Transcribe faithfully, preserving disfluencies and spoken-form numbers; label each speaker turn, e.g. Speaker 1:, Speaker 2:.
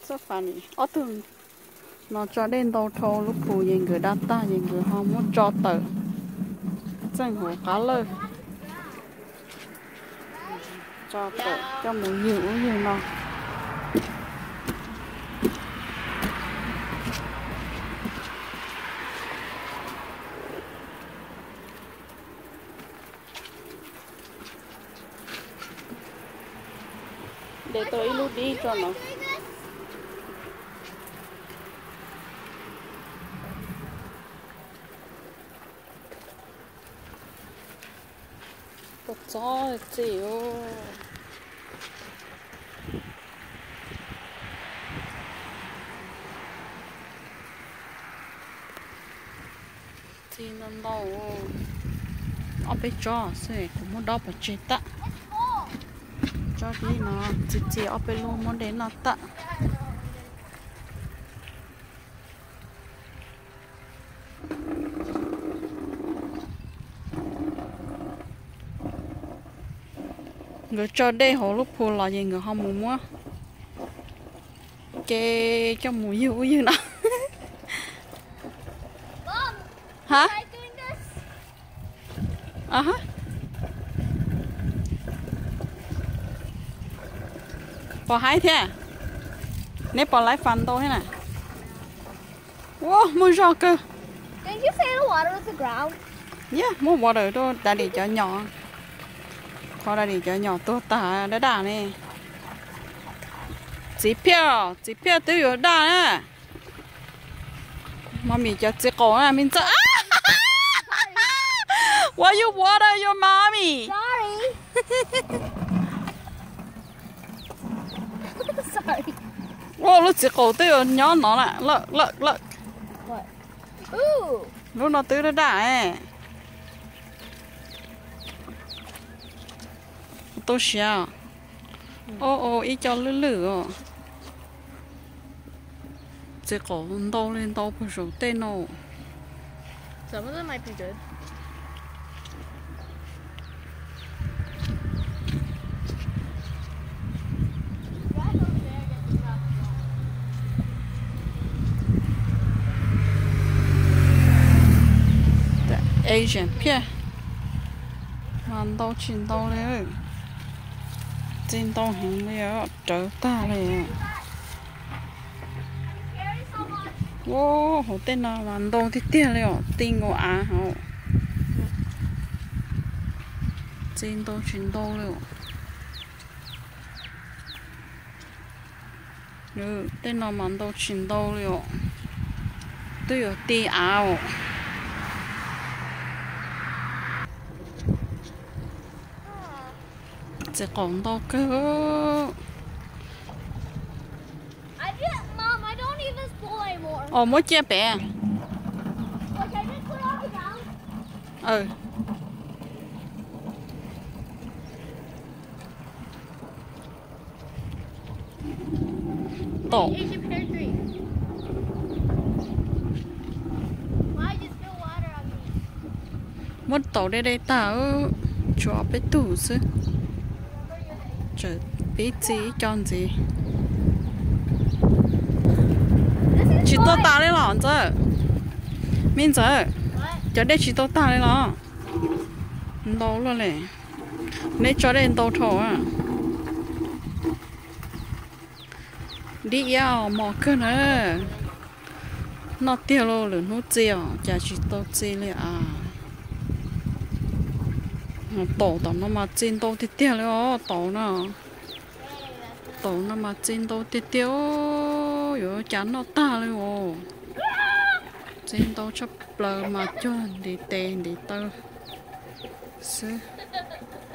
Speaker 1: rất funny ở thường nó cho đến đầu thâu lúc phụ yên người đa ta yên người họ muốn cho tờ chân hồ cá lơ cho tờ cho một nhiều nhiều nó để tôi lúc đi cho nó có gió gì ô thì nó đâu ở bên cho sẽ cũng muốn đọc một chuyện ta cho đi nó chỉ chỉ ở bên luôn muốn đến nó ta người cho đây họ lúc phù là gì người không muốn mua cái cho mùi dữ như nào hả à hả bỏ hai thế nếu bỏ lái phần đâu thế này wow mua rau cơ
Speaker 2: Didn't you say the water was the ground?
Speaker 1: yeah mua water đó đã để cho nhỏ có đã để cho nhỏ tốt ta đã đà nè chỉ phiếu chỉ phiếu tôi有đà nè mommy cho chỉ cổ à mình cho why you water your mommy
Speaker 2: Sorry. Sorry.
Speaker 1: wow lúc chỉ cổ tôi有nhỏ nó nè look look look
Speaker 2: What? Ooh.
Speaker 1: lúc nó tôi đã đà nè tôi sợ ô ô ít cho lử lử chỉ có đâu lên đâu phải số tên đâu
Speaker 2: Some of them might be good.
Speaker 1: the Asian pia hoàn đâu chín đâu lên trên đâu hình này trở ta này wow hổ tên nào hoàn đâu thì tiếc rồi tin của á hổ trên đâu chín đâu rồi ừ tên nào hoàn đâu chín đâu rồi tôi ở tì áo chỉ còn đâu cơ
Speaker 2: I just, Mom, I don't need this bowl anymore.
Speaker 1: ồ mới chia bè
Speaker 2: Like, I just put all it down.
Speaker 1: ừ tổ
Speaker 2: Asian pear tree. Why just spill water on me?
Speaker 1: mất tổ đây đây tao cho bé tủ chứ trời bé gì chọn gì chỉ tôi ta đấy lỏng chứ mình chứ
Speaker 2: What?
Speaker 1: cho đây chỉ tôi ta đấy lỏng đâu luôn nè nếu cho đây đâu thổ à đi ao mò cơ nữa nó tiêu luôn rồi nó chiều chả chỉ tôi chi liền à tổ tao nó mà chín đâu thì tiêu rồi tổ nó tổ nó mà chín đâu thì tiêu rồi chán nó ta rồi chín đâu chấp lờ mà cho đi tên đi tơ sư